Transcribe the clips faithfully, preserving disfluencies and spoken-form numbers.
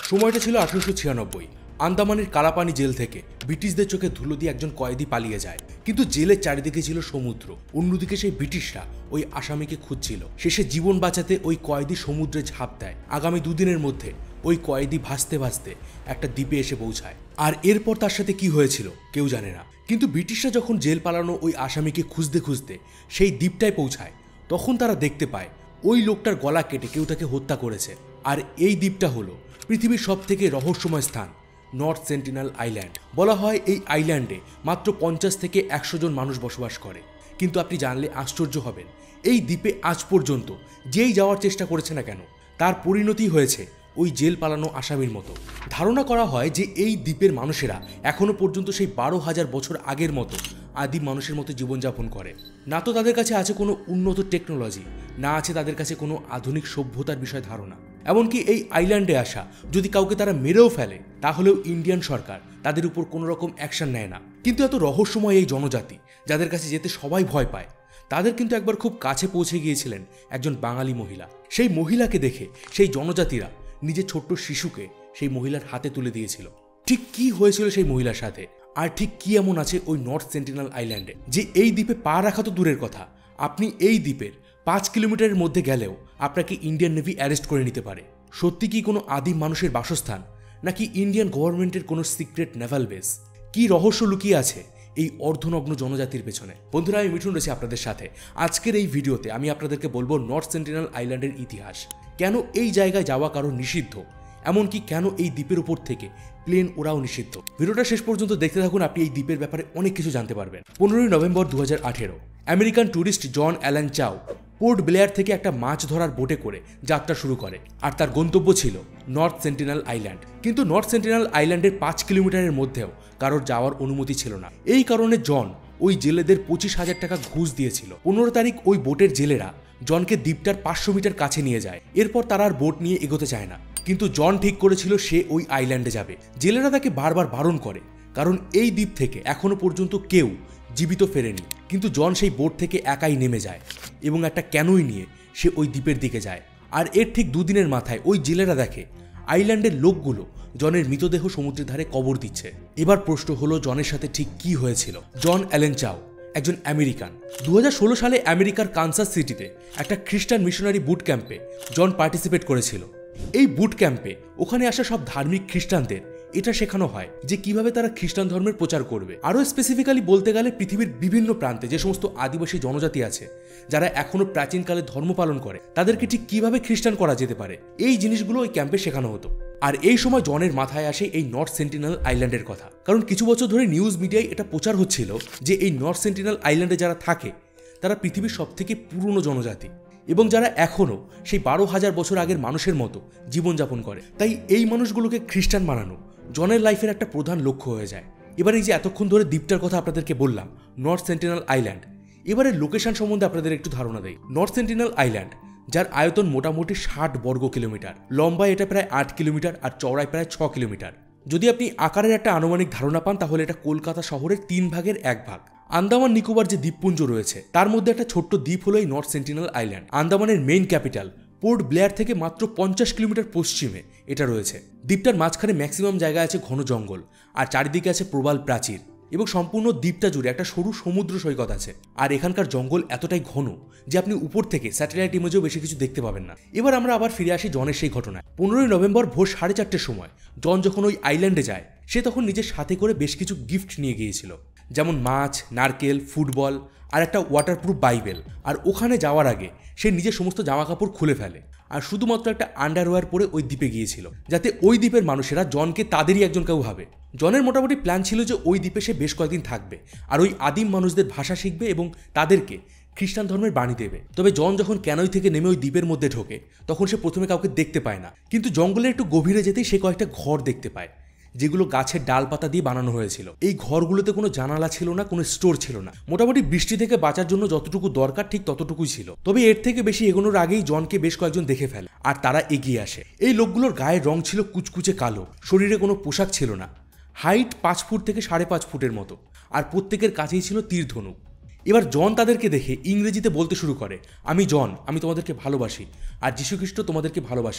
সময়টা ছিল আঠারোশো ছিয়ানব্বই। আন্দামানের কালাপানি জেল থেকে ব্রিটিশদের চোখে ধুলো দিয়ে একজন কয়েদি পালিয়ে যায়, কিন্তু জেলের চারিদিকে ছিল সমুদ্র। অন্যদিকে সেই ব্রিটিশরা ওই আসামিকে খুঁজছিল। শেষে জীবন বাঁচাতে ওই কয়েদি সমুদ্রে ঝাঁপ দেয়। আগামী দুদিনের মধ্যে ওই কয়েদি ভাসতে ভাসতে একটা দ্বীপে এসে পৌঁছায়, আর এরপর তার সাথে কি হয়েছিল কেউ জানে না। কিন্তু ব্রিটিশরা যখন জেল পালানো ওই আসামিকে খুঁজতে খুঁজতে সেই দ্বীপটায় পৌঁছায়, তখন তারা দেখতে পায় ওই লোকটার গলা কেটে কেউ তাকে হত্যা করেছে। আর এই দ্বীপটা হলো পৃথিবীর সব থেকে রহস্যময় স্থান, নর্থ সেন্টিনেল আইল্যান্ড। বলা হয় এই আইল্যান্ডে মাত্র পঞ্চাশ থেকে একশো জন মানুষ বসবাস করে। কিন্তু আপনি জানলে আশ্চর্য হবেন, এই দ্বীপে আজ পর্যন্ত যেই যাওয়ার চেষ্টা করেছে না কেন, তার পরিণতি হয়েছে ওই জেল পালানো আসামির মতো। ধারণা করা হয় যে এই দ্বীপের মানুষেরা এখনো পর্যন্ত সেই বারো হাজার বছর আগের মতো আদিম মানুষের মতো জীবনযাপন করে। না তো তাদের কাছে আছে কোনো উন্নত টেকনোলজি, না আছে তাদের কাছে কোনো আধুনিক সভ্যতার বিষয়ে ধারণা। এমনকি এই আইল্যান্ডে আসা যদি কাউকে তারা মেরেও ফেলে, তাহলেও ইন্ডিয়ান সরকার তাদের উপর কোনো রকম অ্যাকশন নেয় না। কিন্তু এত রহস্যময় এই জনজাতি, যাদের কাছে যেতে সবাই ভয় পায়, তাদের কিন্তু একবার খুব কাছে পৌঁছে গিয়েছিলেন একজন বাঙালি মহিলা। সেই মহিলাকে দেখে সেই জনজাতিরা নিজের ছোট্ট শিশুকে সেই মহিলার হাতে তুলে দিয়েছিল। ঠিক কি হয়েছিল সেই মহিলার সাথে, আর ঠিক কি এমন আছে ওই নর্থ সেন্টিনেল আইল্যান্ডে যে এই দ্বীপে পা রাখা তো দূরের কথা, আপনি এই দ্বীপের পাঁচ কিলোমিটারের মধ্যে গেলেও আপনাকে ইন্ডিয়ান নেভি অ্যারেস্ট করে নিতে পারে? সত্যি কি কোনো আদিম মানুষের বাসস্থান, নাকি ইন্ডিয়ান গভর্নমেন্টের কোনো সিক্রেট নেভাল বেস? কি রহস্য লুকিয়ে আছে এই অর্ধনগ্ন জনজাতির পেছনে? বন্ধুরা, আমি মিঠুন রয়েছি আপনাদের সাথে। আজকের এই ভিডিওতে আমি আপনাদেরকে বলবো নর্থ সেন্টিনেল আইল্যান্ডের ইতিহাস, কেন এই জায়গায় যাওয়া কারো নিষিদ্ধ, এমনকি কেন এই দ্বীপের উপর থেকে প্লেন ওড়াও নিষিদ্ধ। ভিডিওটা শেষ পর্যন্ত দেখতে থাকুন, আপনি এই দ্বীপের ব্যাপারে অনেক কিছু জানতে পারবেন। পনেরোই নভেম্বর দু হাজার আঠেরো American tourist John Allen Chau Port Blair থেকে একটা মাছ ধরার বোটে করে যাত্রা শুরু করে, আর তার গন্তব্য ছিল নর্থ সেন্টিনেল আইল্যান্ড। কিন্তু নর্থ সেন্টিনেল আইল্যান্ডের পাঁচ কিলোমিটারের মধ্যেও কারোর যাওয়ার অনুমতি ছিল না। এই কারণে জন ওই জেলেদের পঁচিশ হাজার টাকা ঘুষ দিয়েছিল। পনেরো তারিখ ওই বোটের জেলেরা জনকে দ্বীপটার পাঁচশো মিটার কাছে নিয়ে যায়। এরপর তারা আর বোট নিয়ে এগোতে চায় না, কিন্তু জন ঠিক করেছিল সে ওই আইল্যান্ডে যাবে। জেলেরা তাকে বারবার বারণ করে, কারণ এই দ্বীপ থেকে এখনো পর্যন্ত কেউ জীবিত ফেরেনি। কিন্তু জন সেই বোট থেকে একাই নেমে যায় এবং একটা ক্যানোই নিয়ে সে ওই দ্বীপের দিকে যায়। আর এর ঠিক দুদিনের মাথায় ওই জেলেরা দেখে আইল্যান্ডের লোকগুলো জনের মৃতদেহ সমুদ্রের ধারে কবর দিচ্ছে। এবার প্রশ্ন হলো, জনের সাথে ঠিক কি হয়েছিল? জন অ্যালেন চাও একজন আমেরিকান। দু হাজার ষোলো সালে আমেরিকার কানসাস সিটিতে একটা খ্রিস্টান মিশনারি বুট ক্যাম্পে জন পার্টিসিপেট করেছিল। এই বুট ক্যাম্পে ওখানে আসা সব ধার্মিক খ্রিস্টানদের এটা শেখানো হয় যে কিভাবে তারা খ্রিস্টান ধর্মের প্রচার করবে। আরও স্পেসিফিক্যালি বলতে গেলে পৃথিবীর বিভিন্ন প্রান্তে যে সমস্ত আদিবাসী জনজাতি আছে যারা এখনো প্রাচীনকালে ধর্ম পালন করে, তাদেরকে ঠিক কিভাবে খ্রিস্টান করা যেতে পারে, এই জিনিসগুলো ওই ক্যাম্পে শেখানো হতো। আর এই সময় জনের মাথায় আসে এই নর্থ সেন্টিনেল আইল্যান্ডের কথা, কারণ কিছু বছর ধরে নিউজ মিডিয়ায় এটা প্রচার হচ্ছিল যে এই নর্থ সেন্টিনেল আইল্যান্ডে যারা থাকে তারা পৃথিবীর সব থেকে পুরনো জনজাতি, এবং যারা এখনো সেই বারো হাজার বছর আগের মানুষের মতো জীবনযাপন করে। তাই এই মানুষগুলোকে খ্রিস্টান বানানো জনের লাইফের একটা প্রধান লক্ষ্য হয়ে যায়। এবার এই যে এতক্ষণ ধরে দ্বীপটার কথা আপনাদেরকে বললাম, নর্থ সেন্টিনেল আইল্যান্ড, এবারে লোকেশন সম্বন্ধে আপনাদের একটু ধারণা দেয়। নর্থ সেন্টিনেল আইল্যান্ড, যার আয়তন মোটামুটি ষাট বর্গ কিলোমিটার, লম্বায় এটা প্রায় আট কিলোমিটার আর চওড়ায় প্রায় ছ কিলোমিটার। যদি আপনি আকারের একটা আনুমানিক ধারণা পান, তাহলে এটা কলকাতা শহরের তিন ভাগের এক ভাগ। আন্দামান নিকোবর যে দ্বীপপুঞ্জ রয়েছে তার মধ্যে একটা ছোট্ট দ্বীপ হলো এই নর্থ সেন্টিনেল আইল্যান্ড। আন্দামানের মেইন ক্যাপিটাল পোর্ট ব্লেয়ার থেকে মাত্র পঞ্চাশ কিলোমিটার পশ্চিমে এটা রয়েছে। দ্বীপটার মাঝখানে ম্যাক্সিমাম জায়গায় আছে ঘন জঙ্গল, আর চারিদিকে আছে প্রবাল প্রাচীর, এবং সম্পূর্ণ দ্বীপটা জুড়ে একটা সরু সমুদ্র সৈকত আছে। আর এখানকার জঙ্গল এতটাই ঘন যে আপনি উপর থেকে স্যাটেলাইট ইমেজেও বেশি কিছু দেখতে পাবেন না। এবার আমরা আবার ফিরে আসি জনের সেই ঘটনায়। পনেরোই নভেম্বর ভোর সাড়ে চারটের সময় জন যখন ওই আইল্যান্ডে যায়, সে তখন নিজের সাথে করে বেশ কিছু গিফট নিয়ে গিয়েছিল, যেমন মাছ, নারকেল, ফুটবল আর একটা ওয়াটারপ্রুফ বাইবেল। আর ওখানে যাওয়ার আগে সে নিজের সমস্ত জামা কাপড় খুলে ফেলে আর শুধুমাত্র একটা আন্ডারওয়্যার পরে ওই দ্বীপে গিয়েছিল, যাতে ওই দ্বীপের মানুষেরা জনকে তাদেরই একজন কেউ ভাবে। জনের মোটামুটি প্ল্যান ছিল যে ওই দ্বীপে সে বেশ কয়েকদিন থাকবে আর ওই আদিম মানুষদের ভাষা শিখবে এবং তাদেরকে খ্রিস্টান ধর্মের বাণী দেবে। তবে জন যখন ক্যানোই থেকে নেমে ওই দ্বীপের মধ্যে ঢোকে, তখন সে প্রথমে কাউকে দেখতে পায় না, কিন্তু জঙ্গলের একটু গভীরে যেতেই সে কয়েকটা ঘর দেখতে পায়, যেগুলো গাছের ডালপাতা দিয়ে বানানো হয়েছিল। এই ঘরগুলোতে কোনো জানালা ছিল না, কোনো স্টোর ছিল না। মোটামুটি বৃষ্টি থেকে বাঁচার জন্য যতটুকু দরকার ঠিক ততটুকুই ছিল। তবে এর থেকে বেশি এগোনোর আগেই জনকে বেশ কয়েকজন দেখে ফেলে আর তারা এগিয়ে আসে। এই লোকগুলোর গায়ের রং ছিল কুচকুচে কালো, শরীরে কোনো পোশাক ছিল না, হাইট পাঁচ ফুট থেকে সাড়ে পাঁচ ফুটের মতো, আর প্রত্যেকের কাছেই ছিল তীর ধনুক। এবার জন তাদেরকে দেখে ইংরেজিতে বলতে শুরু করে, আমি জন, আমি তোমাদেরকে ভালোবাসি, আর যীশুখ্রিস্ট তোমাদেরকে ভালোবাসেন।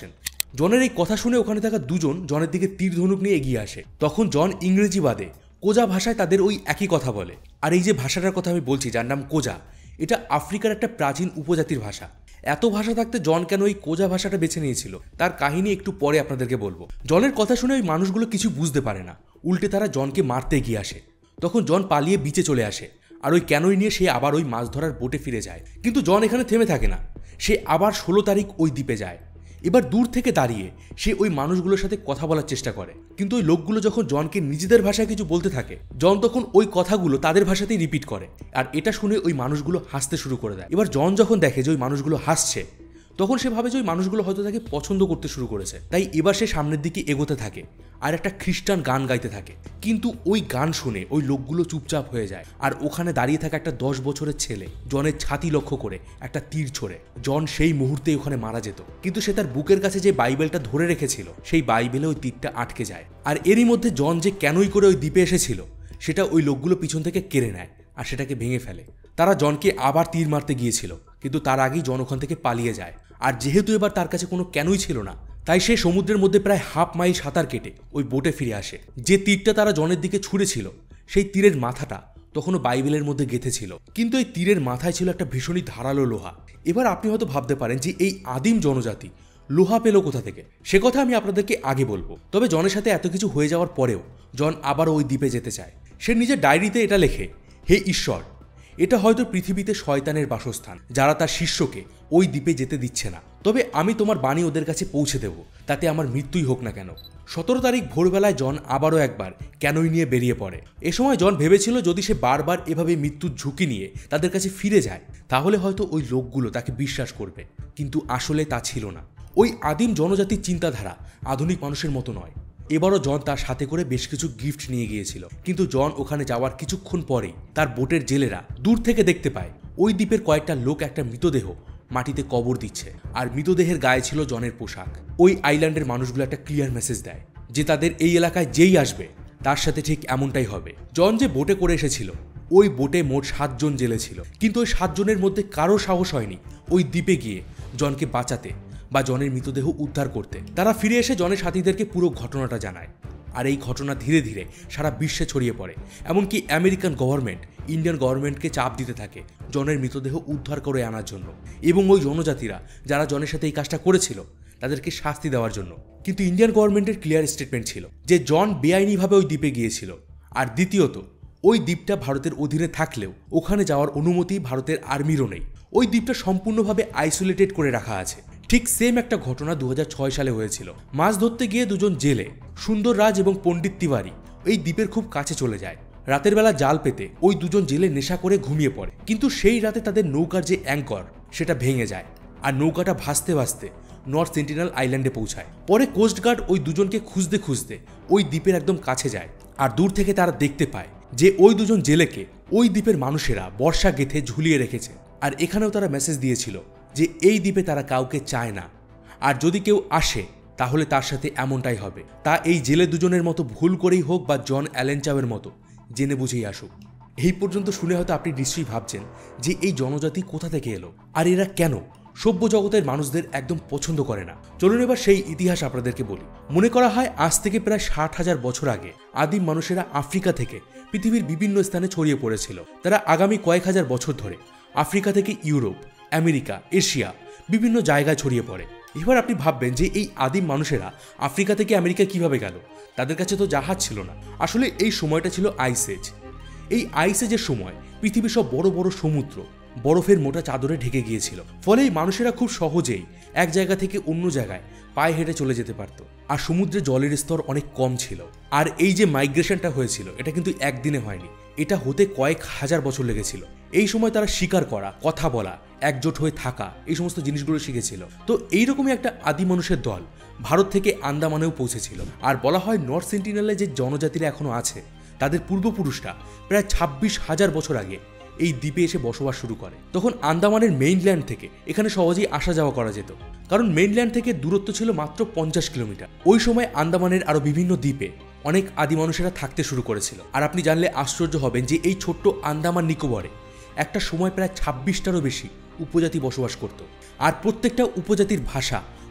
জনের এই কথা শুনে ওখানে থাকা দুজন জনের দিকে তীর ধনুক নিয়ে এগিয়ে আসে। তখন জন ইংরেজি বাদে কোজা ভাষায় তাদের ওই একই কথা বলে। আর এই যে ভাষাটার কথা আমি বলছি, যার নাম কোজা, এটা আফ্রিকার একটা প্রাচীন উপজাতির ভাষা। এত ভাষা থাকতে জন কেন ওই কোজা ভাষাটা বেছে নিয়েছিল তার কাহিনী একটু পরে আপনাদেরকে বলবো। জনের কথা শুনে ওই মানুষগুলো কিছু বুঝতে পারে না, উল্টে তারা জনকে মারতে এগিয়ে আসে। তখন জন পালিয়ে বিচে চলে আসে, আর ওই ক্যানোই নিয়ে সে আবার ওই মাছ ধরার বোটে ফিরে যায়। কিন্তু জন এখানে থেমে থাকে না, সে আবার ষোলো তারিখ ওই দ্বীপে যায়। এবার দূর থেকে দাঁড়িয়ে সে ওই মানুষগুলোর সাথে কথা বলার চেষ্টা করে, কিন্তু ওই লোকগুলো যখন জনকে নিজেদের ভাষায় কিছু বলতে থাকে, জন তখন ওই কথাগুলো তাদের ভাষাতেই রিপিট করে। আর এটা শুনে ওই মানুষগুলো হাসতে শুরু করে দেয়। এবার জন যখন দেখে যে ওই মানুষগুলো হাসছে, তখন সে ভাবে যে ওই মানুষগুলো হয়তো তাকে পছন্দ করতে শুরু করেছে। তাই এবার সে সামনের দিকে এগোতে থাকে আর একটা খ্রিস্টান গান গাইতে থাকে। কিন্তু ওই গান শুনে ওই লোকগুলো চুপচাপ হয়ে যায়, আর ওখানে দাঁড়িয়ে থাকা একটা দশ বছরের ছেলে জনের ছাতি লক্ষ্য করে একটা তীর ছোড়ে। জন সেই মুহূর্তে ওখানে মারা যেত, কিন্তু সে তার বুকের কাছে যে বাইবেলটা ধরে রেখেছিল সেই বাইবেলে ওই তীরটা আটকে যায়। আর এরই মধ্যে জন যে ক্যানোই করে ওই দ্বীপে এসেছিল সেটা ওই লোকগুলো পিছন থেকে কেড়ে নেয় আর সেটাকে ভেঙে ফেলে। তারা জনকে আবার তীর মারতে গিয়েছিল, কিন্তু তার আগেই জন ওখান থেকে পালিয়ে যায়। আর যেহেতু এবার তার কাছে কোনো ক্যানোই ছিল না, তাই সে সমুদ্রের মধ্যে প্রায় হাফ মাইল সাঁতার কেটে ওই বোটে ফিরে আসে। যে তীরটা তারা জনের দিকে ছুঁড়েছিল সেই তীরের মাথাটা তখনও বাইবেলের মধ্যে গেঁথে ছিল, কিন্তু এই তীরের মাথায় ছিল একটা ভীষণই ধারালো লোহা। এবার আপনি হয়তো ভাবতে পারেন যে এই আদিম জনজাতি লোহা পেল কোথা থেকে। সে কথা আমি আপনাদেরকে আগে বলবো। তবে জনের সাথে এত কিছু হয়ে যাওয়ার পরেও জন আবার ওই দ্বীপে যেতে চায়। সে নিজের ডায়েরিতে এটা লেখে, হে ঈশ্বর, এটা হয়তো পৃথিবীতে শয়তানের বাসস্থান, যারা তার শিষ্যকে ওই দ্বীপে যেতে দিচ্ছে না। তবে আমি তোমার বাণী ওদের কাছে পৌঁছে দেব, তাতে আমার মৃত্যুই হোক না কেন। সতেরো তারিখ ভোরবেলায় জন আবারও একবার ক্যানোই নিয়ে বেরিয়ে পড়ে। এ সময় জন ভেবেছিল যদি সে বারবার এভাবে মৃত্যুর ঝুঁকি নিয়ে তাদের কাছে ফিরে যায় তাহলে হয়তো ওই লোকগুলো তাকে বিশ্বাস করবে, কিন্তু আসলে তা ছিল না। ওই আদিম জনজাতির চিন্তাধারা আধুনিক মানুষের মতো নয়। এবারও জন তার সাথে করে বেশ কিছু গিফট নিয়ে গিয়েছিল, কিন্তু জন ওখানে যাওয়ার কিছুক্ষণ পরেই তার বোটের জেলেরা দূর থেকে দেখতে পায় ওই দ্বীপের কয়েকটা লোক একটা মৃতদেহ মাটিতে কবর দিচ্ছে, আর মৃতদেহের গায়ে ছিল জনের পোশাক। ওই আইল্যান্ডের মানুষগুলো একটা ক্লিয়ার মেসেজ দেয় যে তাদের এই এলাকায় যেই আসবে তার সাথে ঠিক এমনটাই হবে। জন যে বোটে করে এসেছিল ওই বোটে মোট সাতজন জেলে ছিল, কিন্তু ওই সাতজনের মধ্যে কারো সাহস হয়নি ওই দ্বীপে গিয়ে জনকে বাঁচাতে বা জনের মৃতদেহ উদ্ধার করতে। তারা ফিরে এসে জনের সাথীদেরকে পুরো ঘটনাটা জানায়, আর এই ঘটনা ধীরে ধীরে সারা বিশ্বে ছড়িয়ে পড়ে। এমনকি আমেরিকান গভর্নমেন্ট ইন্ডিয়ান গভর্নমেন্টকে চাপ দিতে থাকে জনের মৃতদেহ উদ্ধার করে আনার জন্য, এবং ওই জনজাতিরা যারা জনের সাথে এই কাজটা করেছিল তাদেরকে শাস্তি দেওয়ার জন্য। কিন্তু ইন্ডিয়ান গভর্নমেন্টের ক্লিয়ার স্টেটমেন্ট ছিল যে জন বেআইনিভাবে ওই দ্বীপে গিয়েছিল, আর দ্বিতীয়ত ওই দ্বীপটা ভারতের অধীনে থাকলেও ওখানে যাওয়ার অনুমতি ভারতের আর্মিরও নেই। ওই দ্বীপটা সম্পূর্ণভাবে আইসোলেটেড করে রাখা আছে। ঠিক সেম একটা ঘটনা দু হাজার ছয় সালে হয়েছিল। মাছ ধরতে গিয়ে দুজন জেলে সুন্দর রাজ এবং পণ্ডিত তিওয়ারি এই দ্বীপের খুব কাছে চলে যায়। রাতের বেলা জাল পেতে ওই দুজন জেলে নেশা করে ঘুমিয়ে পড়ে, কিন্তু সেই রাতে তাদের নৌকার যে অ্যাঙ্কর সেটা ভেঙে যায়, আর নৌকাটা ভাসতে ভাসতে নর্থ সেন্টিনেল আইল্যান্ডে পৌঁছায়। পরে কোস্টগার্ড ওই দুজনকে খুঁজতে খুঁজতে ওই দ্বীপের একদম কাছে যায়, আর দূর থেকে তারা দেখতে পায় যে ওই দুজন জেলেকে ওই দ্বীপের মানুষেরা বর্ষা গেঁথে ঝুলিয়ে রেখেছে। আর এখানেও তারা মেসেজ দিয়েছিল যে এই দ্বীপে তারা কাউকে চায় না, আর যদি কেউ আসে তাহলে তার সাথে এমনটাই হবে। তা এই জেলে দুজনের মতো ভুল করেই হোক বা জন অ্যালেন চাওয়ের মতো জেনে বুঝেই আসুক। এই পর্যন্ত শুনে হয়তো আপনি নিশ্চয়ই ভাবছেন যে এই জনজাতি কোথা থেকে এলো, আর এরা কেন সভ্য জগতের মানুষদের একদম পছন্দ করে না। চলুন এবার সেই ইতিহাস আপনাদেরকে বলি। মনে করা হয় আজ থেকে প্রায় ষাট হাজার বছর আগে আদিম মানুষেরা আফ্রিকা থেকে পৃথিবীর বিভিন্ন স্থানে ছড়িয়ে পড়েছিল। তারা আগামী কয়েক হাজার বছর ধরে আফ্রিকা থেকে ইউরোপ, আমেরিকা, এশিয়া বিভিন্ন জায়গায় ছড়িয়ে পড়ে। এবার আপনি ভাববেন যে এই আদিম মানুষেরা আফ্রিকা থেকে আমেরিকা কিভাবে গেল? তাদের কাছে তো জাহাজ ছিল না। আসলে এই সময়টা ছিল আইস এজ। এই আইস এজের সময় পৃথিবীর সব বড় বড় সমুদ্র বরফের মোটা চাদরে ঢেকে গিয়েছিল, ফলে এই মানুষেরা খুব সহজেই এক জায়গা থেকে অন্য জায়গায় পায়ে হেঁটে চলে যেতে পারত। আর সমুদ্রে জলের স্তর অনেক কম ছিল। আর এই যে মাইগ্রেশনটা হয়েছিল এটা কিন্তু একদিনে হয়নি, এটা হতে কয়েক হাজার বছর লেগেছিল। এই সময় তারা শিকার করা, কথা বলা, একজোট হয়ে থাকা, এই সমস্ত জিনিসগুলো শিখেছিল। তো এইরকমই একটা আদি মানুষের দল ভারত থেকে আন্দামানেও পৌঁছেছিল। আর বলা হয় নর্থ সেন্টিনেলে যে জনজাতিরা এখনো আছে তাদের পূর্বপুরুষরা প্রায় ছাব্বিশ হাজার বছর আগে এই দ্বীপে এসে বসবাস শুরু করে। তখন আন্দামানের মেইনল্যান্ড থেকে এখানে সহজেই আসা যাওয়া করা যেত, কারণ মেইনল্যান্ড থেকে দূরত্ব ছিল মাত্র পঞ্চাশ কিলোমিটার। ওই সময় আন্দামানের আরো বিভিন্ন দ্বীপে অনেক আদি মানুষেরা থাকতে শুরু করেছিল। আর আপনি জানলে আশ্চর্য হবেন যে এই ছোট্ট আন্দামান নিকোবরে একটা সময় প্রায় ছাব্বিশটারও বেশি উপজাতি বসবাস করত। আর প্রত্যেকটা উপজাতির ভাষা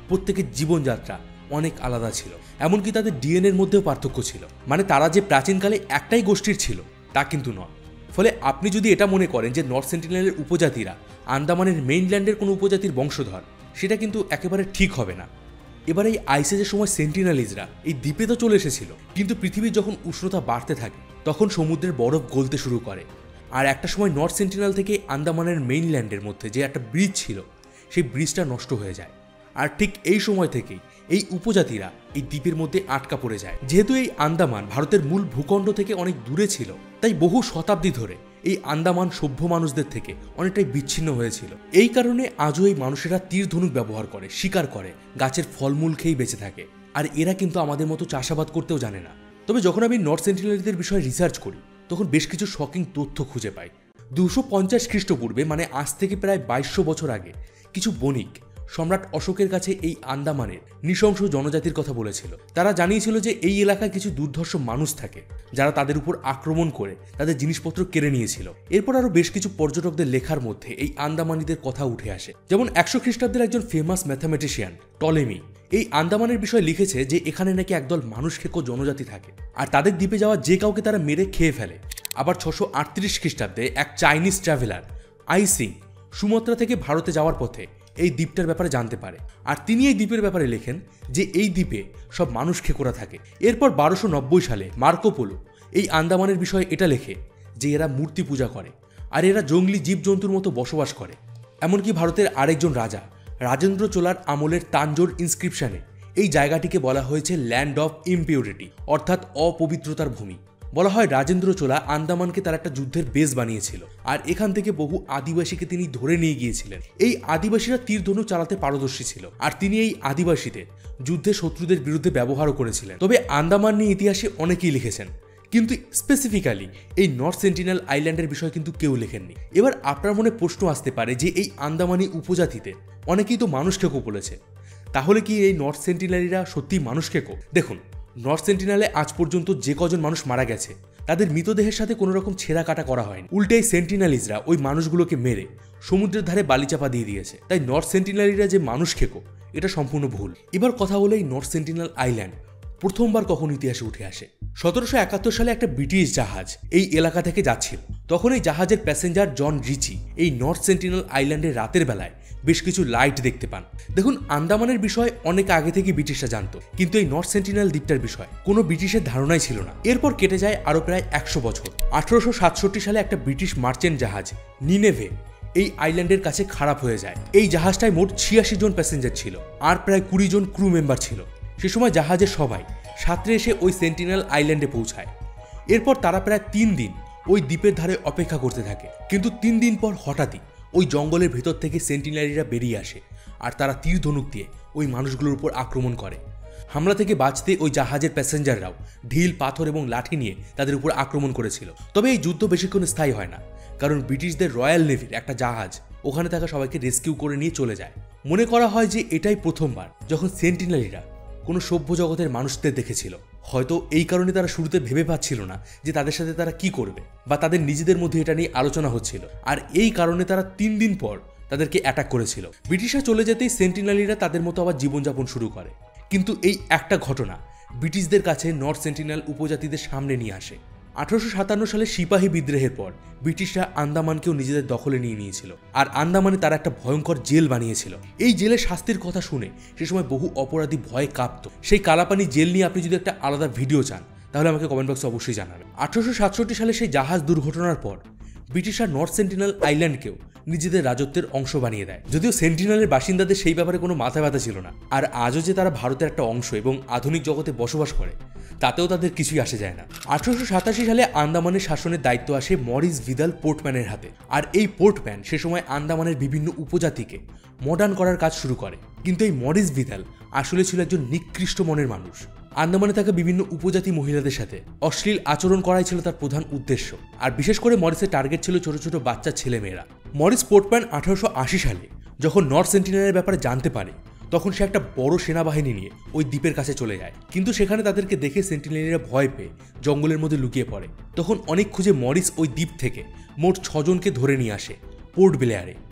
প্রত্যেকের জীবনযাত্রা অনেক আলাদা ছিল, এমনকি তাদের ডিএনএর মধ্যেও পার্থক্য ছিল। মানে তারা যে প্রাচীনকালে একটাই গোষ্ঠীর ছিল তা কিন্তু নয়। ফলে আপনি যদি এটা মনে করেন যে নর্থ সেন্টিনেলের উপজাতিরা আন্দামানের মেইনল্যান্ডের কোনো উপজাতির বংশধর, সেটা কিন্তু একেবারে ঠিক হবে না। এবার এই আইসেজের সময় সেন্টিনেলিজরা এই দ্বীপে তো চলে এসেছিল, কিন্তু পৃথিবীর যখন উষ্ণতা বাড়তে থাকে তখন সমুদ্রের বরফ গলতে শুরু করে, আর একটা সময় নর্থ সেন্টিনেল থেকে আন্দামানের মেইনল্যান্ডের মধ্যে যে একটা ব্রিজ ছিল সেই ব্রিজটা নষ্ট হয়ে যায়। আর ঠিক এই সময় থেকেই এই উপজাতিরা এই দ্বীপের মধ্যে আটকা পড়ে যায়। যেহেতু এই আন্দামান ভারতের মূল ভূখণ্ড থেকে অনেক দূরে ছিল, তাই বহু শতাব্দী ধরে এই আন্দামান সভ্য মানুষদের থেকে অনেকটাই বিচ্ছিন্ন হয়েছিল। এই কারণে আজও এই মানুষেরা তীর ধনুক ব্যবহার করে, শিকার করে, গাছের ফলমূল খেয়েই বেঁচে থাকে। আর এরা কিন্তু আমাদের মতো চাষাবাদ করতেও জানে না। তবে যখন আমি নর্থ সেন্টিনেলদের বিষয়ে রিসার্চ করি তখন বেশ কিছু শকিং তথ্য খুঁজে পাই। দুশো পঞ্চাশ খ্রিস্টপূর্বে, মানে আজ থেকে প্রায় বাইশশো বছর আগে, কিছু বণিক সম্রাট অশোকের কাছে এই আন্দামানের নৃশংস জনজাতির কথা বলেছিল। তারা জানিয়েছিল যে এই এলাকায় কিছু দুর্ধর্ষ মানুষ থাকে যারা তাদের উপর আক্রমণ করে তাদের জিনিসপত্র কেড়ে নিয়েছিল। এরপর আরো বেশ কিছু পর্যটকদের লেখার মধ্যে এই আন্দামানিদের কথা উঠে আসে। যেমন একশো খ্রিস্টাব্দের একজন ফেমাস ম্যাথামেটিশিয়ান টলেমি এই আন্দামানের বিষয়ে লিখেছে যে এখানে নাকি একদল মানুষ খেকো জনজাতি থাকে, আর তাদের দ্বীপে যাওয়া যে কাউকে তারা মেরে খেয়ে ফেলে। আবার ছশো আটত্রিশ খ্রিস্টাব্দে এক চাইনিজ ট্রাভেলার আইসিং সুমাত্রা থেকে ভারতে যাওয়ার পথে এই দ্বীপটার ব্যাপারে জানতে পারে, আর তিনি এই দ্বীপের ব্যাপারে লেখেন যে এই দ্বীপে সব মানুষ খেকোরা থাকে। এরপর বারোশো নব্বই সালে মার্কো পোলো এই আন্দামানের বিষয়ে এটা লেখে যে এরা মূর্তি পূজা করে আর এরা জঙ্গলি জীবজন্তুর মতো বসবাস করে। এমনকি ভারতের আরেকজন রাজা রাজেন্দ্র চোলার আমলের তাঞ্জোর ইনস্ক্রিপশনে এই জায়গাটিকে বলা হয়েছে ল্যান্ড অফ ইমপিউরিটি, অর্থাৎ অপবিত্রতার ভূমি। বলা হয় রাজেন্দ্র চোলা আন্দামানকে তার একটা যুদ্ধের বেস বানিয়েছিল, আর এখান থেকে বহু আদিবাসীকে তিনি ধরে নিয়ে গিয়েছিলেন। এই আদিবাসীরা তীর ধনুক চালাতে পারদর্শী ছিল, আর তিনি এই আদিবাসীদের যুদ্ধে শত্রুদের বিরুদ্ধে ব্যবহারও করেছিলেন। তবে আন্দামান নিয়ে ইতিহাসে অনেকেই লিখেছেন, কিন্তু স্পেসিফিক্যালি এই নর্থ সেন্টিনেল আইল্যান্ডের বিষয়ে কিন্তু কেউ লেখেননি। এবার আপনার মনে প্রশ্ন আসতে পারে যে এই আন্দামানি উপজাতিতে অনেকেই তো মানুষ খেকো বলেছে, তাহলে কি এই নর্থ সেন্টিনেলিরা সত্যিই মানুষ খেকো? দেখুন, নর্থ সেন্টিনেলে আজ পর্যন্ত যে কজন মানুষ মারা গেছে তাদের মৃতদেহের সাথে কোনো রকম ছেঁড়া কাটা করা হয়নি। উল্টে এই সেন্টিনেলিজরা ওই মানুষগুলোকে মেরে সমুদ্রের ধারে বালিচাপা দিয়ে দিয়েছে। তাই নর্থ সেন্টিনেলিরা যে মানুষ খেকো এটা সম্পূর্ণ ভুল। এবার কথা হলো এই নর্থ সেন্টিনেল আইল্যান্ড প্রথমবার কখন ইতিহাসে উঠে আসে। সতেরোশো একাত্তর সালে একটা ব্রিটিশ জাহাজ এই এলাকা থেকে যাচ্ছিল। তখন এই জাহাজের প্যাসেঞ্জার জন রিচি এই নর্থ সেন্টিনেল আইল্যান্ডের রাতের বেলায় বেশ কিছু লাইট দেখতে পান। দেখুন, আন্দামানের বিষয় অনেক আগে থেকে ব্রিটিশরা জানতো, কিন্তু এই নর্থ সেন্টিনেল দ্বীপটার বিষয় কোনো ব্রিটিশের ধারণাই ছিল না। এরপর কেটে যায় আরো প্রায় একশো বছর। আঠারোশো সাতষট্টি সালে একটা ব্রিটিশ মার্চেন্ট জাহাজ নিনেভে এই আইল্যান্ডের কাছে খারাপ হয়ে যায়। এই জাহাজটায় মোট ছিয়াশি জন প্যাসেঞ্জার ছিল আর প্রায় কুড়ি জন ক্রু মেম্বার ছিল। সে সময় জাহাজের সবাই সাঁতরে এসে ওই সেন্টিনেল আইল্যান্ডে পৌঁছায়। এরপর তারা প্রায় তিন দিন ওই দ্বীপের ধারে অপেক্ষা করতে থাকে, কিন্তু তিন দিন পর হঠাৎই ওই জঙ্গলের ভেতর থেকে সেন্টিনেলিরা বেরিয়ে আসে, আর তারা তীর ধনুক দিয়ে ওই মানুষগুলোর উপর আক্রমণ করে। হামলা থেকে বাঁচতে ওই জাহাজের প্যাসেঞ্জাররাও ঢিল, পাথর এবং লাঠি নিয়ে তাদের উপর আক্রমণ করেছিল। তবে এই যুদ্ধ বেশিক্ষণ স্থায়ী হয় না, কারণ ব্রিটিশদের রয়্যাল নেভির একটা জাহাজ ওখানে থাকা সবাইকে রেস্কিউ করে নিয়ে চলে যায়। মনে করা হয় যে এটাই প্রথমবার যখন সেন্টিনেলিরা কোনো সভ্য জগতের মানুষদের দেখেছিল। হয়তো এই কারণে তারা শুরুতে ভেবে পাচ্ছিল না যে তাদের সাথে তারা কি করবে, বা তাদের নিজেদের মধ্যে এটা নিয়ে আলোচনা হচ্ছিল, আর এই কারণে তারা তিন দিন পর তাদেরকে অ্যাটাক করেছিল। ব্রিটিশরা চলে যেতেই সেন্টিনেলিরা তাদের মতো আবার জীবনযাপন শুরু করে। কিন্তু এই একটা ঘটনা ব্রিটিশদের কাছে নর্থ সেন্টিনেল উপজাতিদের সামনে নিয়ে আসে। আঠারোশো সাতান্ন সালে সিপাহী বিদ্রোহের পর ব্রিটিশরা আন্দামানকেও নিজেদের দখলে নিয়ে নিয়েছিল, আর আন্দামানে তারা একটা ভয়ঙ্কর জেল বানিয়েছিল। এই জেলের শাস্তির কথা শুনে সে সময় বহু অপরাধী ভয়ে কাঁপত। সেই কালাপানি জেল নিয়ে আপনি যদি একটা আলাদা ভিডিও চান তাহলে আমাকে কমেন্ট বক্সে অবশ্যই জানাবেন। আঠারোশো সাতষট্টি সালে সেই জাহাজ দুর্ঘটনার পর ব্রিটিশরা নর্থ সেন্টিনেল আইল্যান্ডকেও নিজেদের রাজত্বের অংশ বানিয়ে দেয়। যদিও সেন্টিনেলের বাসিন্দাদের সেই ব্যাপারে কোনো মাথা ব্যথা ছিল না, আর আজও যে তারা ভারতের একটা অংশ এবং আধুনিক জগতে বসবাস করে তাতেও তাদের কিছুই আসে যায় না। আঠারোশো সাতাশি সালে আন্দামানের শাসনের দায়িত্ব আসে মরিস ভিদাল পোর্টম্যানের হাতে, আর এই পোর্টম্যান সে সময় আন্দামানের বিভিন্ন উপজাতিকে মডার্ন করার কাজ শুরু করে। কিন্তু এই মরিস ভিদাল আসলে ছিল একজন নিকৃষ্ট মনের মানুষ। আন্দামানে থাকা বিভিন্ন উপজাতি মহিলাদের সাথে অশ্লীল আচরণ করাই ছিল তার প্রধান উদ্দেশ্য, আর বিশেষ করে মরিসের টার্গেট ছিল ছোট ছোট বাচ্চা ছেলেমেয়েরা। মরিস পোর্টম্যান আঠারোশো আশি সালে যখন নর্থ সেন্টিনেলের ব্যাপারে জানতে পারে তখন সে একটা বড় সেনাবাহিনী নিয়ে ওই দ্বীপের কাছে চলে যায়, কিন্তু সেখানে তাদেরকে দেখে সেন্টিনেলিরা ভয় পেয়ে জঙ্গলের মধ্যে লুকিয়ে পড়ে। তখন অনেক খুঁজে মরিস ওই দ্বীপ থেকে মোট ছজনকে ধরে নিয়ে আসে পোর্ট ব্লেয়ারে।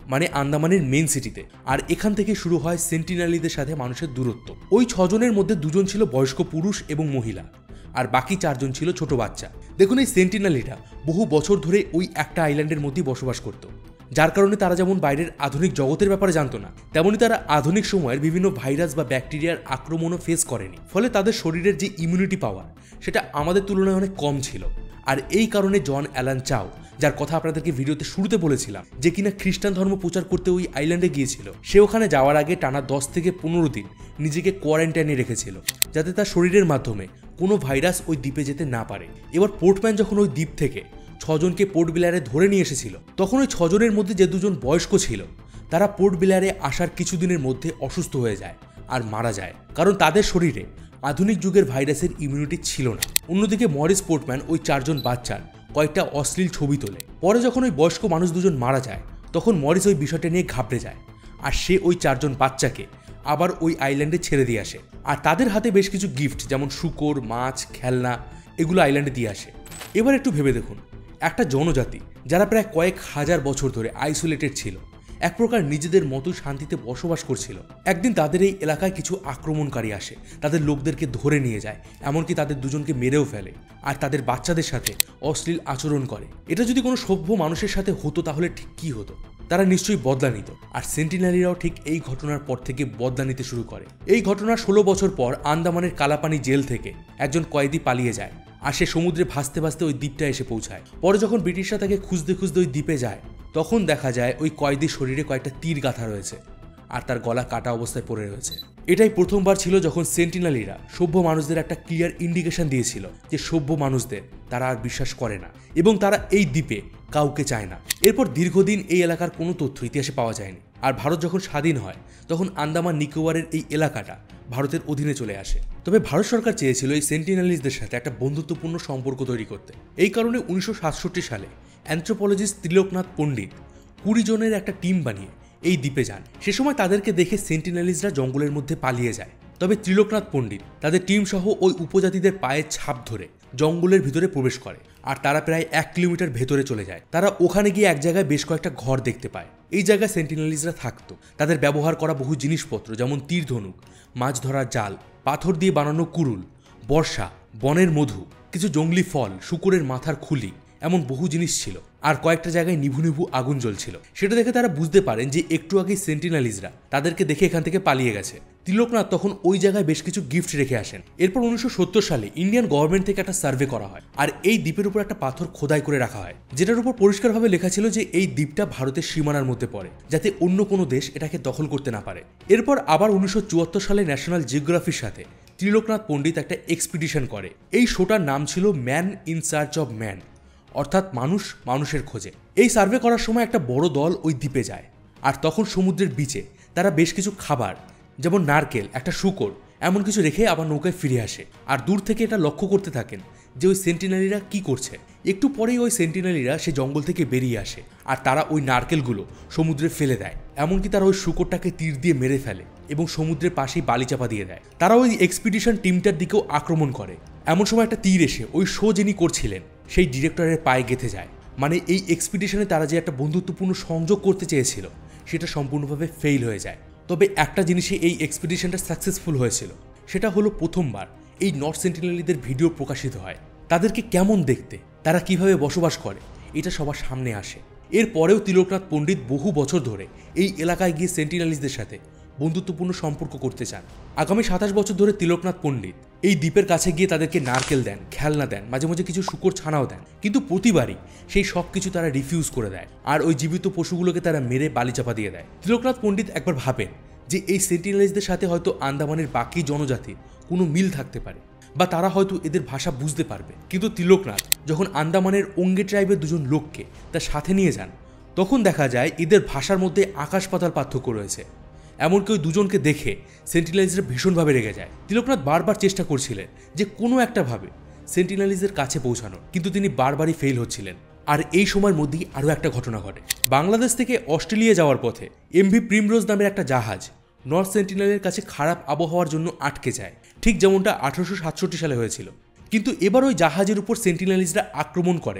মানে আন্দামানের মেন সিটিতে। আর এখান থেকে শুরু হয় সেন্টিনেলিদের সাথে মানুষের দূরত্ব। ওই ছজনের মধ্যে দুজন ছিল বয়স্ক পুরুষ এবং মহিলা, আর বাকি চারজন ছিল ছোট বাচ্চা। দেখুন, এই সেন্টিনেলিরা বহু বছর ধরে ওই একটা আইল্যান্ডের মধ্যেই বসবাস করত, যার কারণে তারা যেমন বাইরের আধুনিক জগতের ব্যাপারে জানতো না, তেমনি তারা আধুনিক সময়ের বিভিন্ন ভাইরাস বা ব্যাকটেরিয়ার আক্রমণও ফেস করেনি। ফলে তাদের শরীরের যে ইমিউনিটি পাওয়ার সেটা আমাদের তুলনায় অনেক কম ছিল। আর এই কারণে জন অ্যালান চাও, যার কথা আপনাদেরকে ভিডিওতে শুরুতে বলেছিলাম, যে কিনা খ্রিস্টান ধর্ম প্রচার করতে ওই আইল্যান্ডে গিয়েছিল, সে ওখানে যাওয়ার আগে টানা দশ থেকে পনেরো দিন নিজেকে কোয়ারেন্টাইনে রেখেছিল, যাতে তার শরীরের মাধ্যমে কোনো ভাইরাস ওই দ্বীপে যেতে না পারে। এবার পোর্টম্যান যখন ওই দ্বীপ থেকে ছজনকে পোর্ট ব্লেয়ারে ধরে নিয়ে এসেছিল, তখন ওই ছজনের মধ্যে যে দুজন বয়স্ক ছিল তারা পোর্ট ব্লেয়ারে আসার কিছুদিনের মধ্যে অসুস্থ হয়ে যায় আর মারা যায়, কারণ তাদের শরীরে আধুনিক যুগের ভাইরাসের ইমিউনিটি ছিল না। অন্যদিকে মরিস পোর্টম্যান ওই চারজন বাচ্চার কয়েকটা অশ্লীল ছবি তোলে। পরে যখন ওই বয়স্ক মানুষ দুজন মারা যায়, তখন মরিস ওই বিষয়টা নিয়ে ঘাবড়ে যায়, আর সে ওই চারজন বাচ্চাকে আবার ওই আইল্যান্ডে ছেড়ে দিয়ে আসে। আর তাদের হাতে বেশ কিছু গিফট, যেমন শূকর, মাছ, খেলনা, এগুলো আইল্যান্ডে দিয়ে আসে। এবার একটু ভেবে দেখুন, একটা জনজাতি যারা প্রায় কয়েক হাজার বছর ধরে আইসোলেটেড ছিল, এক প্রকার নিজেদের মতো শান্তিতে বসবাস করছিল, একদিন তাদের এই এলাকায় কিছু আক্রমণকারী আসে, তাদের লোকদেরকে ধরে নিয়ে যায়, এমনকি তাদের দুজনকে মেরেও ফেলে, আর তাদের বাচ্চাদের সাথে অশ্লীল আচরণ করে। এটা যদি কোনো সভ্য মানুষের সাথে হতো তাহলে ঠিক কী হতো? তারা নিশ্চয়ই বদলা নিত। আর সেন্টিনেলিরাও ঠিক এই ঘটনার পর থেকে বদলা নিতে শুরু করে। এই ঘটনার ষোলো বছর পর আন্দামানের কালাপানি জেল থেকে একজন কয়েদি পালিয়ে যায়, আর সে সমুদ্রে ভাসতে ভাসতে ওই দ্বীপটা এসে পৌঁছায়। পরে যখন ব্রিটিশরা তাকে খুঁজতে খুঁজতে ওই দ্বীপে যায়, তখন দেখা যায় ওই কয়েদির শরীরে কয়েকটা তীর গাঁথা রয়েছে, আর তার গলা কাটা অবস্থায় পড়ে রয়েছে। এটাই প্রথমবার ছিল যখন সেন্টিনেলিরা সভ্য মানুষদের একটা ক্লিয়ার ইন্ডিকেশন দিয়েছিল যে সভ্য মানুষদের তারা আর বিশ্বাস করে না, এবং তারা এই দ্বীপে কাউকে চায় না। এরপর দীর্ঘদিন এই এলাকার কোনো তথ্য ইতিহাসে পাওয়া যায়নি। আর ভারত যখন স্বাধীন হয়, তখন আন্দামান নিকোবরের এই এলাকাটা ভারতের অধীনে চলে আসে। তবে ভারত সরকার চেয়েছিল এই সেন্টিনেলিসদের সাথে একটা বন্ধুত্বপূর্ণ সম্পর্ক তৈরি করতে। এই কারণে উনিশশো সাতষট্টি সালে অ্যানথ্রোপোলজিস্ট ত্রিলোকনাথ পণ্ডিত কুড়ি জনের একটা টিম বানিয়ে এই দ্বীপে যান। সে সময় তাদেরকে দেখে সেন্টিনেলিসরা জঙ্গলের মধ্যে পালিয়ে যায়। তবে ত্রিলোকনাথ পণ্ডিত তাদের টিম সহ ওই উপজাতিদের পায়ের ছাপ ধরে জঙ্গলের ভিতরে প্রবেশ করে, আর তারা প্রায় এক কিলোমিটার ভেতরে চলে যায়। তারা ওখানে গিয়ে এক জায়গায় বেশ কয়েকটা ঘর দেখতে পায়। এই জায়গায় সেন্টিনেলিসরা থাকতো। তাদের ব্যবহার করা বহু জিনিসপত্র, যেমন তীর ধনুক, মাছ ধরার জাল, পাথর দিয়ে বানানো কুরুল, বর্ষা, বনের মধু, কিছু জঙ্গলি ফল, শূকরের মাথার খুলি, এমন বহু জিনিস ছিল। আর কয়েকটা জায়গায় নিভু নিভু আগুন জ্বলছিল। সেটা দেখে তারা বুঝতে পারেন যে একটু আগেই সেন্টিনেলিসরা তাদেরকে দেখে এখান থেকে পালিয়ে গেছে। তিলকনাথ তখন ওই জায়গায় বেশ কিছু গিফট রেখে আসেন। এরপর উনিশশো সত্তর সালে ইন্ডিয়ান গভর্নমেন্ট থেকে একটা সার্ভে করা হয়, আর এই দ্বীপের উপর একটা পাথর খোদাই করে রাখা হয়, যেটার উপর পরিষ্কারভাবে লেখা ছিল যে এই দ্বীপটা ভারতের সীমানার মধ্যে পড়ে, যাতে অন্য কোনো দেশ এটাকে দখল করতে না পারে। এরপর আবার উনিশশো চুয়াত্তর সালে ন্যাশনাল জিওগ্রাফির সাথে ত্রিলোকনাথ পণ্ডিত একটা এক্সপিডিশন করে। এই শোটার নাম ছিল Man in Search of Man, অর্থাৎ মানুষ মানুষের খোঁজে। এই সার্ভে করার সময় একটা বড় দল ওই দ্বীপে যায়, আর তখন সমুদ্রের বিচে তারা বেশ কিছু খাবার, যেমন নারকেল, একটা শূকর, এমন কিছু রেখে আবার নৌকায় ফিরে আসে। আর দূর থেকে এটা লক্ষ্য করতে থাকেন যে ওই সেন্টিনেলিরা কি করছে। একটু পরেই ওই সেন্টিনেলিরা সে জঙ্গল থেকে বেরিয়ে আসে, আর তারা ওই নারকেলগুলো সমুদ্রে ফেলে দেয়। এমনকি তারা ওই শূকরটাকে তীর দিয়ে মেরে ফেলে এবং সমুদ্রের পাশেই বালিচাপা দিয়ে দেয়। তারা ওই এক্সপিডিশন টিমটার দিকেও আক্রমণ করে। এমন সময় একটা তীর এসে ওই শো যিনি করছিলেন সেই ডিরেক্টরের পায়ে গেঁথে যায়। মানে এই এক্সপিডিশনে তারা যে একটা বন্ধুত্বপূর্ণ সংযোগ করতে চেয়েছিল সেটা সম্পূর্ণভাবে ফেল হয়ে যায়। তবে একটা জিনিসে এই এক্সপিডিশনটা সাকসেসফুল হয়েছিল, সেটা হলো প্রথমবার এই নর্থ সেন্টিনেলিদের ভিডিও প্রকাশিত হয়। তাদেরকে কেমন দেখতে, তারা কিভাবে বসবাস করে, এটা সবার সামনে আসে। এরপরেও তিলকনাথ পণ্ডিত বহু বছর ধরে এই এলাকায় গিয়ে সেন্টিনেলিসদের সাথে বন্ধুত্বপূর্ণ সম্পর্ক করতে চান। আগামী সাতাশ বছর ধরে তিলকনাথ পণ্ডিত এই দ্বীপের কাছে গিয়ে তাদেরকে নারকেল দেন, খেলনা দেন, মাঝে মাঝে কিছু শূকর ছানাও দেন, কিন্তু প্রতিবারই সেই সব কিছু তারা রিফিউজ করে দেয়, আর ওই জীবিত পশুগুলোকে তারা মেরে বালিচাপা দিয়ে দেয়। তিলকনাথ পণ্ডিত একবার ভাবেন যে এই সেন্টিনেলিসদের সাথে হয়তো আন্দামানের বাকি জনজাতির কোনো মিল থাকতে পারে, বা তারা হয়তো এদের ভাষা বুঝতে পারবে। কিন্তু তিলকনাথ যখন আন্দামানের ওঙ্গে ট্রাইবের দুজন লোককে তার সাথে নিয়ে যান, তখন দেখা যায় এদের ভাষার মধ্যে আকাশ পাতাল পার্থক্য রয়েছে। এমনকি ওই দুজনকে দেখে সেন্টিনেলিসরা ভীষণভাবে রেগে যায়। তিলকনাথ বারবার চেষ্টা করছিলেন যে কোনো একটা ভাবে সেন্টিনেলিসদের কাছে পৌঁছানোর, কিন্তু তিনি বারবারই ফেল হচ্ছিলেন। আর এই সময়ের মধ্যেই আরও একটা ঘটনা ঘটে। বাংলাদেশ থেকে অস্ট্রেলিয়া যাওয়ার পথে এমভি প্রিমরোজ নামের একটা জাহাজ নর্থ সেন্টিনেলের কাছে খারাপ আবহাওয়ার জন্য আটকে যায়, ঠিক যেমনটা আঠারোশো সাতষট্টি সালে হয়েছিল। কিন্তু এবার ওই জাহাজের উপর সেন্টিনেলিসরা আক্রমণ করে,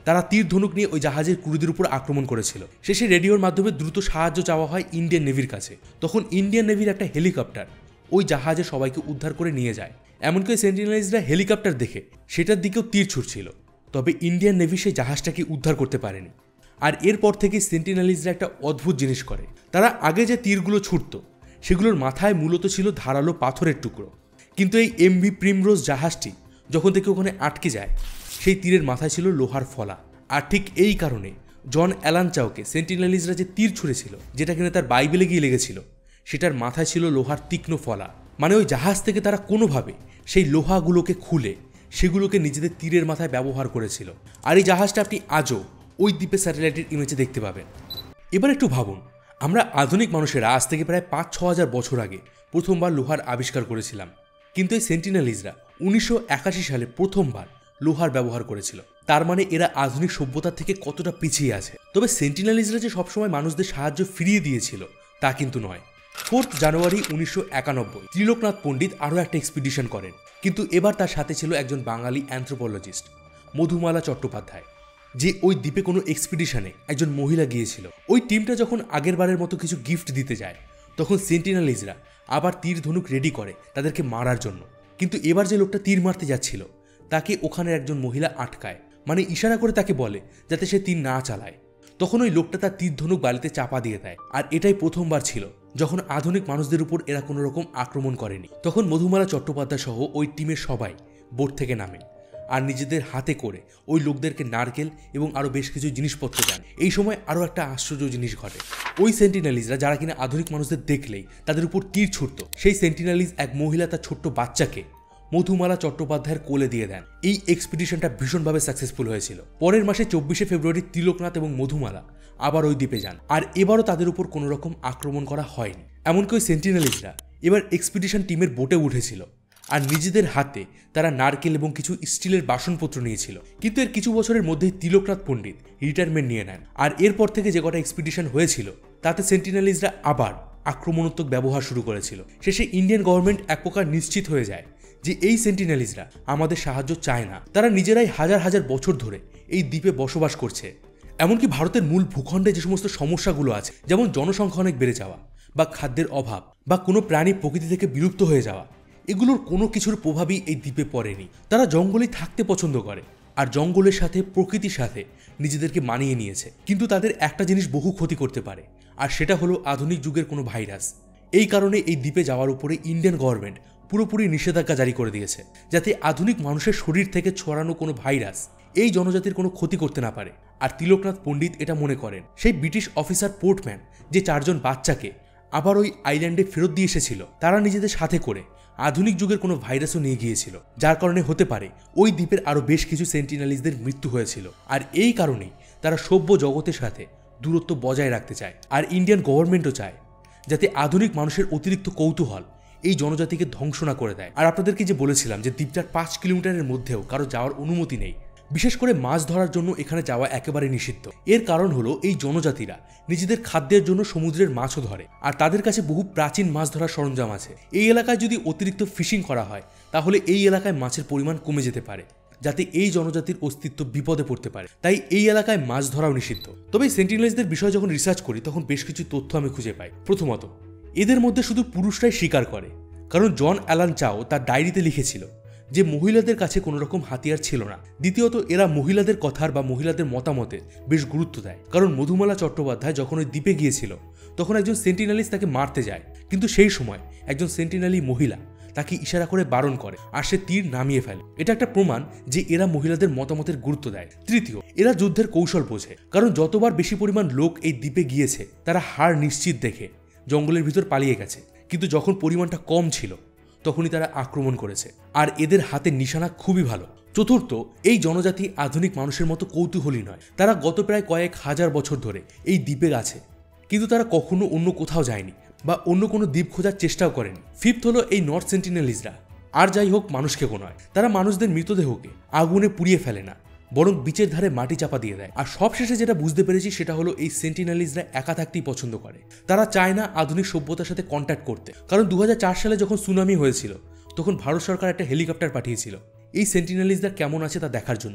তারা তীর ধনুক নিয়ে ওই জাহাজের ক্রুদের উপর আক্রমণ করেছিল। শেষে রেডিওর মাধ্যমে দ্রুত সাহায্য চাওয়া হয় ইন্ডিয়ান নেভির কাছে। তখন ইন্ডিয়ান নেভির একটা হেলিকপ্টার ওই জাহাজে সবাইকে উদ্ধার করে নিয়ে যায়। এমনকি সেন্টিনেলিজরা হেলিকপ্টার দেখে সেটার দিকেও তীর ছুটছিল, তবে ইন্ডিয়ান নেভি সেই জাহাজটাকে উদ্ধার করতে পারেনি। আর এরপর থেকে সেন্টিনেলিজরা একটা অদ্ভুত জিনিস করে, তারা আগে যে তীরগুলো ছুটত সেগুলোর মাথায় মূলত ছিল ধারালো পাথরের টুকরো, কিন্তু এই এমভি প্রিমরোজ জাহাজটি যখন থেকে ওখানে আটকে যায় সেই তীরের মাথায় ছিল লোহার ফলা। আর ঠিক এই কারণে জন অ্যালান চাওকে সেন্টিনেলিজরা যে তীর ছুঁড়েছিল, যেটা কিনা তার বাইবেলে গিয়ে লেগেছিল, সেটার মাথায় ছিল লোহার তীক্ষ্ণ ফলা। মানে ওই জাহাজ থেকে তারা কোনোভাবে সেই লোহাগুলোকে খুলে সেগুলোকে নিজেদের তীরের মাথায় ব্যবহার করেছিল। আর এই জাহাজটা আপনি আজও ওই দ্বীপে স্যাটেলাইটের ইমেজে দেখতে পাবেন। এবার একটু ভাবুন, আমরা আধুনিক মানুষেরা আজ থেকে প্রায় পাঁচ ছ হাজার বছর আগে প্রথমবার লোহার আবিষ্কার করেছিলাম, কিন্তু এই সেন্টিনেলিজরা উনিশশো একাশি সালে প্রথমবার লোহার ব্যবহার করেছিল। তার মানে এরা আধুনিক সভ্যতার থেকে কতটা পিছিয়ে আছে। তবে সেন্টিনেলিজরা যে সবসময় মানুষদের সাহায্য ফিরিয়ে দিয়েছিল তা কিন্তু নয়। ফোর্থ জানুয়ারি উনিশশো একানব্বই ত্রিলোকনাথ পণ্ডিত আরও একটা এক্সপিডিশন করেন, কিন্তু এবার তার সাথে ছিল একজন বাঙালি অ্যানথ্রোপোলজিস্ট মধুমালা চট্টোপাধ্যায়, যে ওই দ্বীপে কোনো এক্সপিডিশনে একজন মহিলা গিয়েছিল। ওই টিমটা যখন আগের বারের মতো কিছু গিফট দিতে যায়, তখন সেন্টিনেলিজরা আবার তীর ধনুক রেডি করে তাদেরকে মারার জন্য। কিন্তু এবার যে লোকটা তীর মারতে যাচ্ছিল তাকে ওখানের একজন মহিলা আটকায়, মানে ইশারা করে তাকে বলে যাতে সে তীর না চালায়। তখন ওই লোকটা তার তীর ধনুক বালিতে চাপা দিয়ে দেয়। আর এটাই প্রথমবার ছিল যখন আধুনিক মানুষদের উপর এরা কোনো রকম আক্রমণ করেনি। তখন মধুমালা চট্টোপাধ্যায় সহ ওই টিমের সবাই বোট থেকে নামেন আর নিজেদের হাতে করে ওই লোকদেরকে নারকেল এবং আরও বেশ কিছু জিনিসপত্র দেন। এই সময় আরও একটা আশ্চর্য জিনিস ঘটে। ওই সেন্টিনেলিজরা যারা কিনা আধুনিক মানুষদের দেখলেই তাদের উপর তীর ছুটত, সেই সেন্টিনেলিজ এক মহিলা তার ছোট্ট বাচ্চাকে মধুমালা চট্টোপাধ্যায়ের কোলে দিয়ে দেন। এই এক্সপিডিশনটা ভীষণভাবে সাকসেসফুল হয়েছিল। পরের মাসে চব্বিশে ফেব্রুয়ারি ত্রিলোকনাথ এবং মধুমালা আবার ওই দ্বীপে যান, আর এবারও তাদের উপর কোনো রকম আক্রমণ করা হয়নি। এমনকি ওই সেন্টিনেলিজরা এবার এক্সপিডিশন টিমের বোটে উঠেছিল আর নিজেদের হাতে তারা নারকেল এবং কিছু স্টিলের বাসনপত্র নিয়েছিল। কিন্তু এর কিছু বছরের মধ্যেই ত্রিলোকনাথ পণ্ডিত রিটায়ারমেন্ট নিয়ে নেন। আর এরপর থেকে যে কটা এক্সপিডিশন হয়েছিল তাতে সেন্টিনেলিজরা আবার আক্রমণাত্মক ব্যবহার শুরু করেছিল। শেষে ইন্ডিয়ান গভর্নমেন্ট এক প্রকার নিশ্চিত হয়ে যায় যে এই সেন্টিনেলিজরা আমাদের সাহায্য চায় না। তারা নিজেরাই হাজার হাজার বছর ধরে এই দ্বীপে বসবাস করছে। এমনকি ভারতের মূল ভূখণ্ডে যে সমস্ত সমস্যাগুলো আছে, যেমন জনসংখ্যা অনেক বেড়ে যাওয়া বা খাদ্যের অভাব বা কোনো প্রাণী প্রকৃতি থেকে বিলুপ্ত হয়ে যাওয়া, এগুলোর কোনো কিছুর প্রভাবই এই দ্বীপে পড়েনি। তারা জঙ্গলেই থাকতে পছন্দ করে আর জঙ্গলের সাথে প্রকৃতির সাথে নিজেদেরকে মানিয়ে নিয়েছে। কিন্তু তাদের একটা জিনিস বহু ক্ষতি করতে পারে, আর সেটা হলো আধুনিক যুগের কোনো ভাইরাস। এই কারণে এই দ্বীপে যাওয়ার উপরে ইন্ডিয়ান গভর্নমেন্ট পুরোপুরি নিষেধাজ্ঞা জারি করে দিয়েছে, যাতে আধুনিক মানুষের শরীর থেকে ছড়ানো কোনো ভাইরাস এই জনজাতির কোনো ক্ষতি করতে না পারে। আর তিলকনাথ পণ্ডিত এটা মনে করেন সেই ব্রিটিশ অফিসার পোর্টম্যান যে চারজন বাচ্চাকে আবার ওই আইল্যান্ডে ফেরত দিয়ে এসেছিল, তারা নিজেদের সাথে করে আধুনিক যুগের কোনো ভাইরাসও নিয়ে গিয়েছিল, যার কারণে হতে পারে ওই দ্বীপের আরও বেশ কিছু সেন্টিনেলিজদের মৃত্যু হয়েছিল। আর এই কারণেই তারা সভ্য জগতের সাথে দূরত্ব বজায় রাখতে চায়। আর ইন্ডিয়ান গভর্নমেন্টও চায় যাতে আধুনিক মানুষের অতিরিক্ত কৌতূহল এই জনজাতিকে ধ্বংস না করে দেয়। আর আপনাদেরকে যে বলেছিলাম যে দ্বীপটার পাঁচ কিলোমিটারের মধ্যেও কারো যাওয়ার অনুমতি নেই, বিশেষ করে মাছ ধরার জন্য এখানে যাওয়া একেবারে নিষিদ্ধ। এর কারণ হলো এই জনজাতিরা নিজেদের খাদ্যের জন্য সমুদ্রের মাছও ধরে, আর তাদের কাছে বহু প্রাচীন মাছ ধরার সরঞ্জাম আছে। এই এলাকায় যদি অতিরিক্ত ফিশিং করা হয় তাহলে এই এলাকায় মাছের পরিমাণ কমে যেতে পারে, যাতে এই জনজাতির অস্তিত্ব বিপদে পড়তে পারে। তাই এই এলাকায় মাছ ধরাও নিষিদ্ধ। তবে সেন্টিনেলিজদের বিষয়ে যখন রিসার্চ করি তখন বেশ কিছু তথ্য আমি খুঁজে পাই। প্রথমত, এদের মধ্যে শুধু পুরুষরাই শিকার করে, কারণ জন অ্যালান চাও তার ডায়েরিতে লিখেছিল যে মহিলাদের কাছে কোনো রকম হাতিয়ার ছিল না। দ্বিতীয়ত, এরা মহিলাদের কথার বা মহিলাদের মতামতে বেশ গুরুত্ব দেয়, কারণ মধুমালা চট্টোপাধ্যায় যখন ওই দ্বীপে গিয়েছিল তখন একজন সেন্টিনেলিজ তাকে মারতে যায়, কিন্তু সেই সময় একজন সেন্টিনেলি মহিলা তাকে ইশারা করে বারণ করে আর সে তীর নামিয়ে ফেলে। এটা একটা প্রমাণ যে এরা মহিলাদের মতামতের গুরুত্ব দেয়। তৃতীয়, এরা যুদ্ধের কৌশল বোঝে, কারণ যতবার বেশি পরিমাণ লোক এই দ্বীপে গিয়েছে তারা হার নিশ্চিত দেখে জঙ্গলের ভিতর পালিয়ে গেছে, কিন্তু যখন পরিমাণটা কম ছিল তখনই তারা আক্রমণ করেছে। আর এদের হাতের নিশানা খুবই ভালো। চতুর্থ, এই জনজাতি আধুনিক মানুষের মতো কৌতূহলী নয়। তারা গত প্রায় কয়েক হাজার বছর ধরে এই দ্বীপে আছে, কিন্তু তারা কখনো অন্য কোথাও যায়নি বা অন্য কোনো দ্বীপ খোঁজার চেষ্টাও করেনি। ফিফথ হলো এই নর্থ সেন্টিনেলিজরা আর যাই হোক মানুষ খেকো নয়। তারা মানুষদের মৃতদেহকে আগুনে পুড়িয়ে ফেলে না, বরং বিচের ধারে মাটি চাপা দিয়ে দেয়। আর সবশেষে যেটা বুঝতে পেরেছি সেটা হলো এই সেন্টিনেলিজরা একা থাকতেই পছন্দ করে। তারা চায় না আধুনিক সভ্যতার সাথে কন্ট্যাক্ট করতে, কারণ দু হাজার চার সালে যখন সুনামি হয়েছিল তখন ভারত সরকার একটা হেলিকপ্টার পাঠিয়েছিল এই সেন্টিনেলিজরা কেমন আছে তা দেখার জন্য।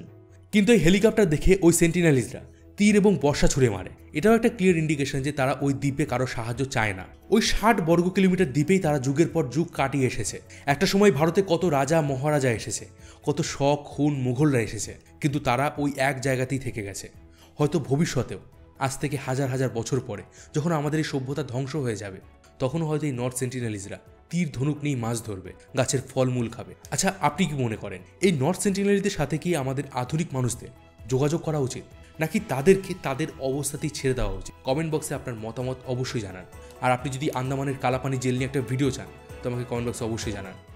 কিন্তু এই হেলিকপ্টার দেখে ওই সেন্টিনেলিজরা তীর এবং বর্ষা ছুড়ে মারে। এটাও একটা ক্লিয়ার ইন্ডিকেশন যে তারা ওই দ্বীপে কারো সাহায্য চায় না। ওই ষাট বর্গ কিলোমিটার দ্বীপেই তারা যুগের পর যুগ কাটিয়ে এসেছে। একটা সময় ভারতে কত রাজা মহারাজা এসেছে, কত শক খুন মুঘলরা এসেছে, কিন্তু তারা ওই এক জায়গাতেই থেকে গেছে। হয়তো ভবিষ্যতেও আজ থেকে হাজার হাজার বছর পরে যখন আমাদের এই সভ্যতা ধ্বংস হয়ে যাবে, তখনও হয়তো এই নর্থ সেন্টিনেলিজরা তীর ধনুক নিয়ে মাছ ধরবে, গাছের ফলমূল খাবে। আচ্ছা, আপনি কি মনে করেন এই নর্থ সেন্টিনেলিজদের সাথে কি আমাদের আধুনিক মানুষদের যোগাযোগ করা উচিত, নাকি তাদেরকে তাদের অবস্থাতেই ছেড়ে দেওয়া উচিত? কমেন্ট বক্সে আপনার মতামত অবশ্যই জানান। আর আপনি যদি আন্দামানের কালাপানি জেল নিয়ে একটা ভিডিও চান তো আমাকে কমেন্ট বক্সে অবশ্যই জানান।